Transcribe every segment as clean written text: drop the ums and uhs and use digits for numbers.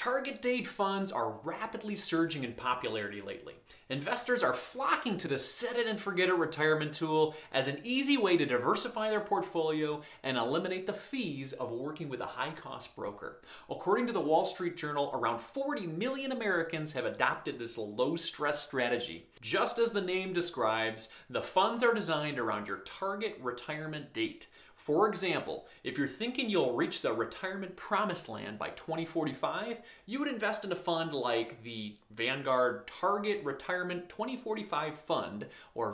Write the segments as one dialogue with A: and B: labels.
A: Target date funds are rapidly surging in popularity lately. Investors are flocking to the set it and forget it retirement tool as an easy way to diversify their portfolio and eliminate the fees of working with a high-cost broker. According to the Wall Street Journal, around 40 million Americans have adopted this low-stress strategy. Just as the name describes, the funds are designed around your target retirement date. For example, if you're thinking you'll reach the retirement promised land by 2045, you would invest in a fund like the Vanguard Target Retirement 2045 Fund, or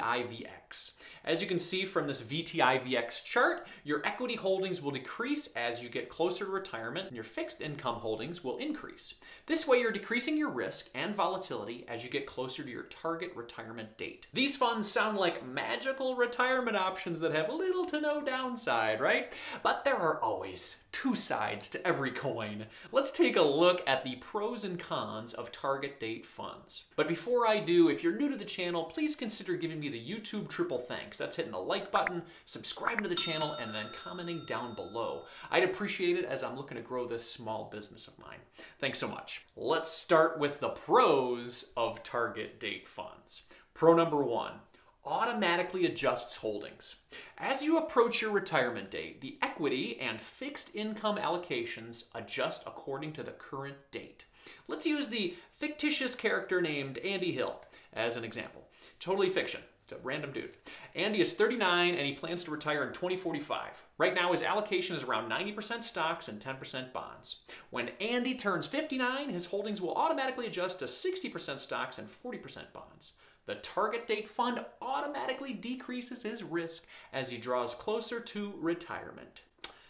A: VTIVX. As you can see from this VTIVX chart, your equity holdings will decrease as you get closer to retirement, and your fixed income holdings will increase. This way, you're decreasing your risk and volatility as you get closer to your target retirement date. These funds sound like magical retirement options that have little to no downside, right? But there are always two sides to every coin. Let's take a look at the pros and cons of target date funds. But before I do, if you're new to the channel, please consider giving me the YouTube triple thanks. That's hitting the like button, subscribing to the channel, and then commenting down below. I'd appreciate it as I'm looking to grow this small business of mine. Thanks so much. Let's start with the pros of target date funds. Pro number one: automatically adjusts holdings. As you approach your retirement date, the equity and fixed income allocations adjust according to the current date. Let's use the fictitious character named Andy Hill as an example. Totally fiction. It's a random dude. Andy is 39 and he plans to retire in 2045. Right now his allocation is around 90% stocks and 10% bonds. When Andy turns 59, his holdings will automatically adjust to 60% stocks and 40% bonds. The target date fund automatically decreases his risk as he draws closer to retirement.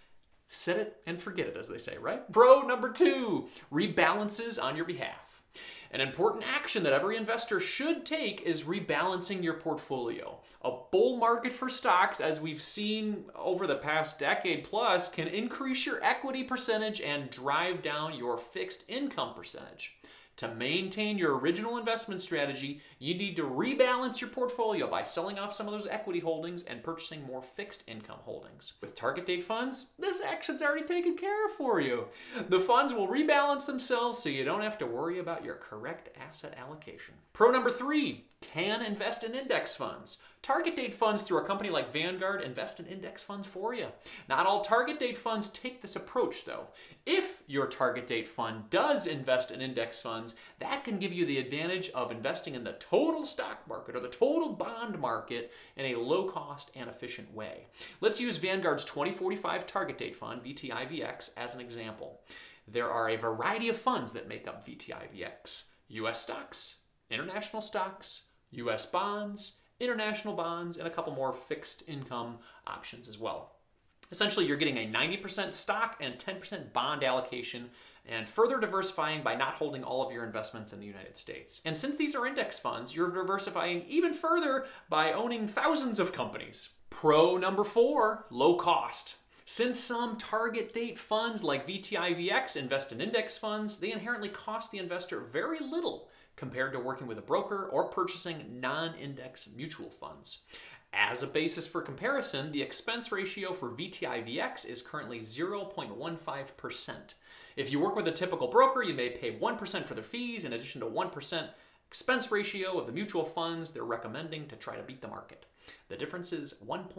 A: Set it and forget it, as they say, right? Pro number two: rebalances on your behalf. An important action that every investor should take is rebalancing your portfolio. A bull market for stocks, as we've seen over the past decade plus, can increase your equity percentage and drive down your fixed income percentage. To maintain your original investment strategy, you need to rebalance your portfolio by selling off some of those equity holdings and purchasing more fixed income holdings. With target date funds, this action's already taken care of for you. The funds will rebalance themselves so you don't have to worry about your correct asset allocation. Pro number three: can invest in index funds. Target date funds through a company like Vanguard invest in index funds for you. Not all target date funds take this approach though. If your target date fund does invest in index funds, that can give you the advantage of investing in the total stock market or the total bond market in a low cost and efficient way. Let's use Vanguard's 2045 target date fund, VTIVX, as an example. There are a variety of funds that make up VTIVX: US stocks, international stocks, US bonds, international bonds, and a couple more fixed income options as well. Essentially, you're getting a 90% stock and 10% bond allocation, and further diversifying by not holding all of your investments in the United States. And since these are index funds, you're diversifying even further by owning thousands of companies. Pro number four: low cost. Since some target date funds like VTIVX invest in index funds, they inherently cost the investor very little compared to working with a broker or purchasing non-index mutual funds. As a basis for comparison, the expense ratio for VTIVX is currently 0.15%. If you work with a typical broker, you may pay 1% for their fees in addition to 1% expense ratio of the mutual funds they're recommending to try to beat the market. The difference is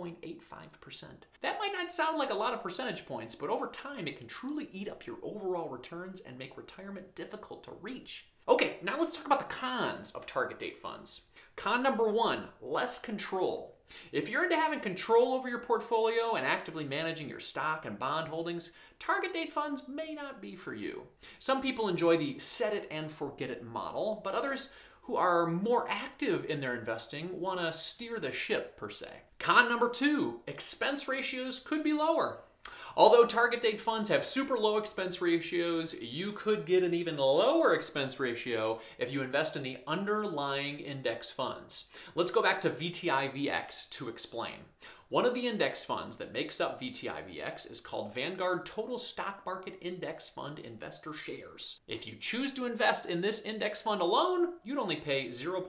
A: 1.85%. That might not sound like a lot of percentage points, but over time it can truly eat up your overall returns and make retirement difficult to reach. Okay, now let's talk about the cons of target date funds. Con number one: less control. If you're into having control over your portfolio and actively managing your stock and bond holdings, target date funds may not be for you. Some people enjoy the set it and forget it model, but others who are more active in their investing want to steer the ship, per se. Con number two: expense ratios could be lower. Although target date funds have super low expense ratios, you could get an even lower expense ratio if you invest in the underlying index funds. Let's go back to VTIVX to explain. One of the index funds that makes up VTIVX is called Vanguard Total Stock Market Index Fund Investor Shares. If you choose to invest in this index fund alone, you'd only pay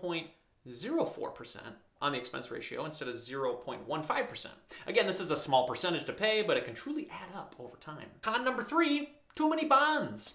A: 0.04% on the expense ratio instead of 0.15%. Again, this is a small percentage to pay, but it can truly add up over time. Con number three: too many bonds.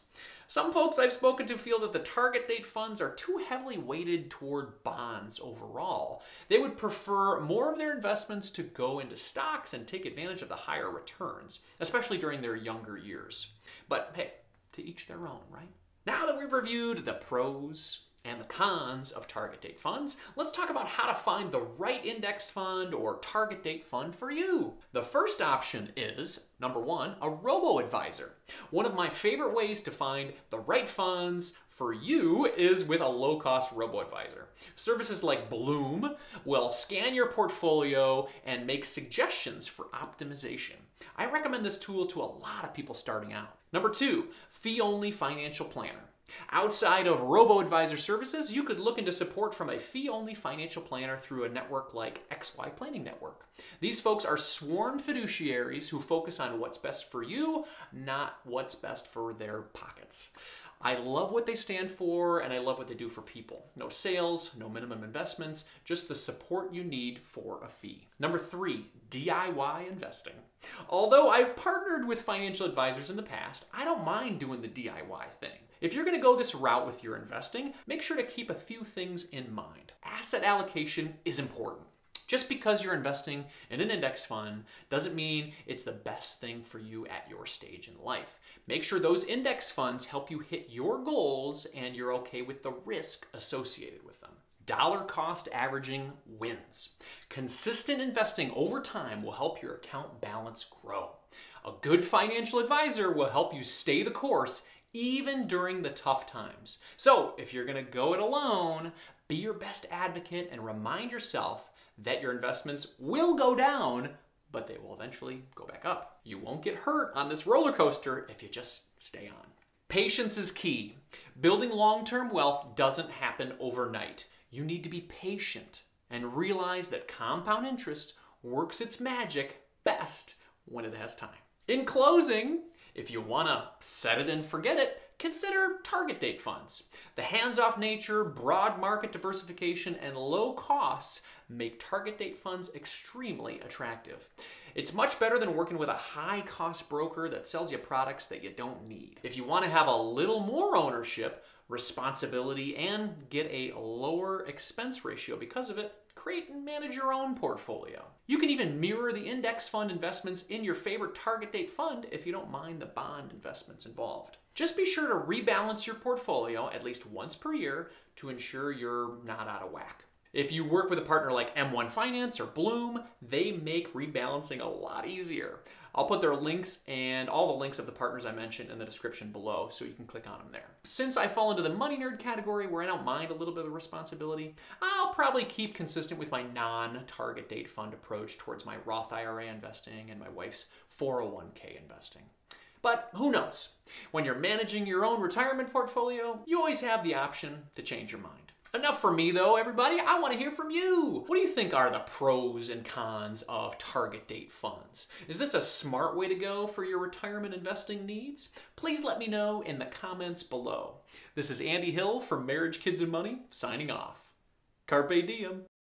A: Some folks I've spoken to feel that the target date funds are too heavily weighted toward bonds overall. They would prefer more of their investments to go into stocks and take advantage of the higher returns, especially during their younger years. But hey, to each their own, right? Now that we've reviewed the pros and the cons of target date funds, let's talk about how to find the right index fund or target date fund for you. The first option is, number one, a robo-advisor. One of my favorite ways to find the right funds for you is with a low-cost robo-advisor. Services like Bloom will scan your portfolio and make suggestions for optimization. I recommend this tool to a lot of people starting out. Number two, fee-only financial planner. Outside of robo-advisor services, you could look into support from a fee-only financial planner through a network like XY Planning Network. These folks are sworn fiduciaries who focus on what's best for you, not what's best for their pockets. I love what they stand for, and I love what they do for people. No sales, no minimum investments, just the support you need for a fee. Number three, DIY investing. Although I've partnered with financial advisors in the past, I don't mind doing the DIY thing. If you're going to go this route with your investing, make sure to keep a few things in mind. Asset allocation is important. Just because you're investing in an index fund doesn't mean it's the best thing for you at your stage in life. Make sure those index funds help you hit your goals and you're okay with the risk associated with them. Dollar cost averaging wins. Consistent investing over time will help your account balance grow. A good financial advisor will help you stay the course even during the tough times. So if you're going to go it alone, be your best advocate and remind yourself that your investments will go down, but they will eventually go back up. You won't get hurt on this roller coaster if you just stay on. Patience is key. Building long-term wealth doesn't happen overnight. You need to be patient and realize that compound interest works its magic best when it has time. In closing, if you want to set it and forget it, consider target date funds. The hands-off nature, broad market diversification, and low costs make target date funds extremely attractive. It's much better than working with a high-cost broker that sells you products that you don't need. If you want to have a little more ownership, responsibility, and get a lower expense ratio because of it, create and manage your own portfolio. You can even mirror the index fund investments in your favorite target date fund if you don't mind the bond investments involved. Just be sure to rebalance your portfolio at least once per year to ensure you're not out of whack. If you work with a partner like M1 Finance or Bloom, they make rebalancing a lot easier. I'll put their links and all the links of the partners I mentioned in the description below so you can click on them there. Since I fall into the money nerd category where I don't mind a little bit of responsibility, I'll probably keep consistent with my non-target date fund approach towards my Roth IRA investing and my wife's 401k investing. But who knows? When you're managing your own retirement portfolio, you always have the option to change your mind. Enough for me though, everybody. I want to hear from you. What do you think are the pros and cons of target date funds? Is this a smart way to go for your retirement investing needs? Please let me know in the comments below. This is Andy Hill from Marriage, Kids, and Money, signing off. Carpe diem.